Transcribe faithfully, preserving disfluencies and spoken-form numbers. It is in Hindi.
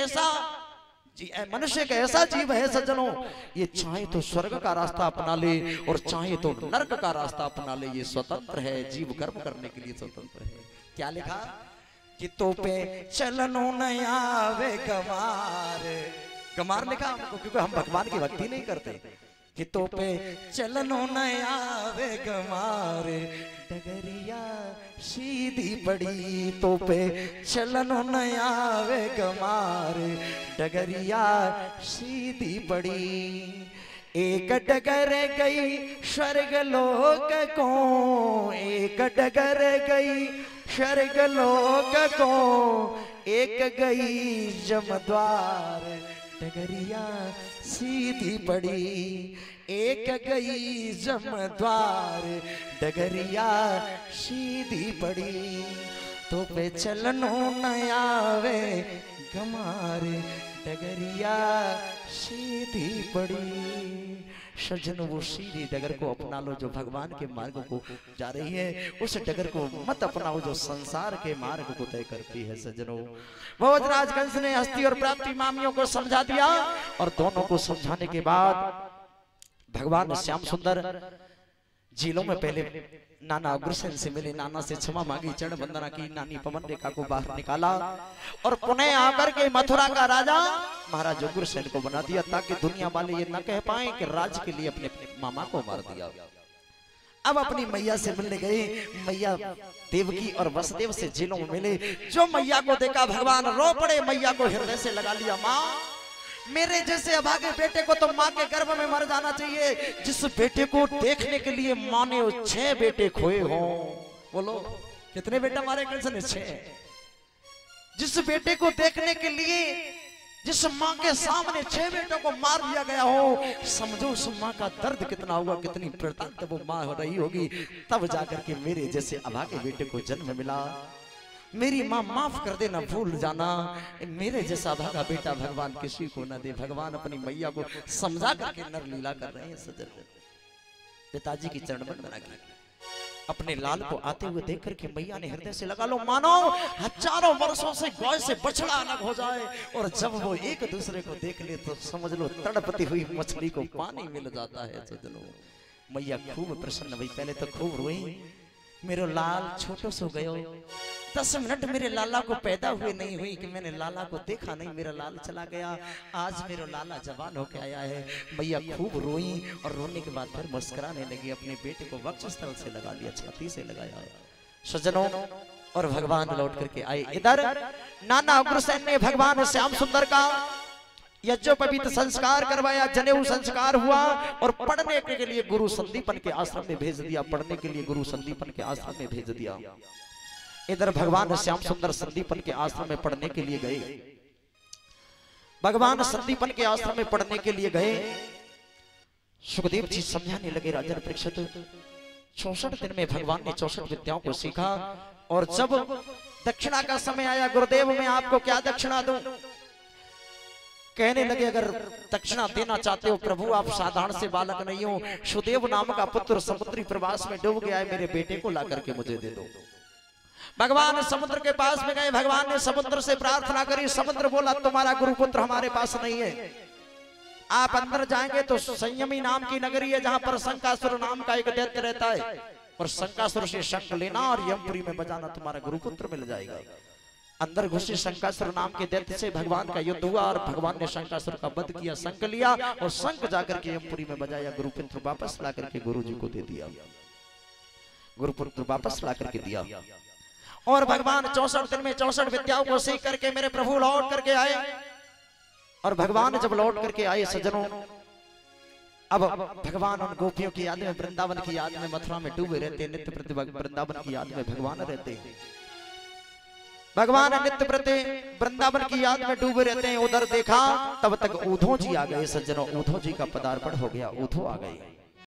ऐसा जी मनुष्य का ऐसा जीव है सज्जनों, ये चाहे तो स्वर्ग का रास्ता अपना ले और चाहे तो नरक का रास्ता अपना ले, ये स्वतंत्र है, जीव कर्म करने के लिए स्वतंत्र है। क्या लिखा कि तो पे चलनो नया वे गमार, गमार लिखा हमको क्योंकि हम भगवान की भक्ति नहीं करते। कि तो पे चलनो नया वे गमार, डगरिया सीधी पड़ी, तो पे चलनो नया वे गमार, डगरिया सीधी पड़ी। एक डगर गई स्वर्ग लोक को, एक डगर गई स्वर्ग लोक को, एक गई जमद्वार, डगरिया सीधी पड़ी। एक गई जमद्वार, डगरिया सीधी पड़ी, तो पे चलनो नया वे गमार, डगरिया सीधी पड़ी। सज्जन वो सीधी डगर को अपना लो जो भगवान के मार्ग को जा रही है, उस डगर को मत अपनाओ जो संसार के मार्ग को तय करती है। सज्जनों भोजराज कंस ने हस्ती और प्राप्ति मामियों को समझा दिया और दोनों को समझाने के बाद भगवान श्याम सुंदर झीलों में पहले नाना अग्रसेन से मिले, नाना से क्षमा मांगी, चरण वंदना की, नानी पवन रेखा को बाहर निकाला और पुनः आकर के मथुरा का राजा महाराज अग्रसेन को बना दिया ताकि दुनिया वाले ये न कह पाए कि राज के लिए अपने मामा को मार दिया। अब अपनी मैया से मिलने गए, मैया देवकी और वसुदेव से झीलों में मिले। जो मैया को देखा भगवान रो पड़े, मैया को हृदय से लगा लिया। माँ मेरे जैसे अभागे बेटे को तो माँ के गर्भ में मर जाना चाहिए, जिस बेटे को देखने के लिए माँ ने छह बेटे खोए हों। बोलो कितने बेटा मारे कंस ने? छह। जिस बेटे को देखने के लिए जिस माँ के सामने छह बेटों को मार दिया गया हो, समझो उस माँ का दर्द कितना होगा, कितनी प्रताप वो माँ हो रही होगी। तब जाकर के मेरे जैसे अभागे बेटे को जन्म मिला। मेरी माँ माफ कर देना, भूल जाना, मेरे जैसा भागा बेटा भगवान किसी को न दे। भगवान अपनी मैया को समझा करके नर लीला कर रहे हैं। सजन पिताजी की चरण वंदना की, अपने लाल को आते हुए देख करके मैया ने हृदय से लगा लो, मानो हजारों वर्षों से गाय से बछड़ा अलग हो जाए और जब वो एक दूसरे को देख ले तो समझ लो तड़पती हुई मछली को पानी मिल जाता है। सजनों मैया खूब प्रसन्न हुई, पहले तो खूब रोई, मेरो लाल छोटो सो गयो। दस मिनट मेरे लाला को पैदा हुए नहीं हुई कि मैंने लाला को देखा नहीं, मेरा लाल चला गया। आज मेरा लाला जवान होके आया है। मैया खूब रोई और रोने के बाद फिर मुस्कुराने लगी, अपने बेटे को वक्षस्थल से लगा लिया, छाती से लगाया। सज्जनों और भगवान लौट करके आए। इधर नाना अग्रसेन ने भगवान श्याम सुंदर का यज्ञोपवीत संस्कार करवाया, जनेऊ संस्कार हुआ और पढ़ने के लिए गुरु संदीपन के आश्रम में भेज दिया। पढ़ने के लिए गुरु संदीपन के आश्रम में भेज दिया। इधर भगवान श्याम सुंदर संदीपन के आश्रम में पढ़ने के लिए गए। भगवान संदीपन के आश्रम में पढ़ने के लिए गए। सुखदेव जी समझाने लगे, राजन परीक्षित चौसठ दिन में भगवान ने चौसठ विद्याओं को सीखा और जब दक्षिणा का समय आया, गुरुदेव मैं आपको क्या दक्षिणा दूं? कहने लगे अगर दक्षिणा देना चाहते हो प्रभु, आप साधारण से बालक नहीं हो, सुदेव नाम का पुत्र समुद्री प्रवास में डूब गया है, मेरे बेटे को ला करके मुझे दे दो। भगवान समुद्र के पास में गए, भगवान ने समुद्र से प्रार्थना करी। समुद्र बोला तुम्हारा गुरुपुत्र हमारे पास नहीं है, आप अंदर जाएंगे तो संयमी नाम की नगरी है जहां पर शंकासुर नाम का एक दैत्य रहता है, और शंकासुर से शंख लेना और यमपुरी में बजाना, तुम्हारा गुरुपुत्र मिल जाएगा। अंदर घुसे शंकासुर नाम के दैत्य से भगवान का युद्ध हुआ और भगवान ने शंकासुर का वध किया, शंख लिया और शंख जाकर के यमपुरी में बजाया। गुरुपुत्र वापस ला करके गुरु जी को दे दिया, गुरुपुत्र वापस ला करके दिया। और भगवान चौसठ दिन में चौसठ विद्याओं को सीख करके मेरे प्रभु लौट करके आए। और भगवान जब लौट करके आए सज्जनों, अब भगवान उन गोपियों की याद में, वृंदावन की याद में मथुरा में डूबे रहते, नित्य प्रति वृंदावन की याद में भगवान रहते हैं। भगवान नित्य प्रति वृंदावन की याद में डूबे रहते हैं। उधर देखा तब तक ऊधो जी आ गए। सज्जनों ऊधो जी का पदार्पण हो गया, ऊधो आ गए।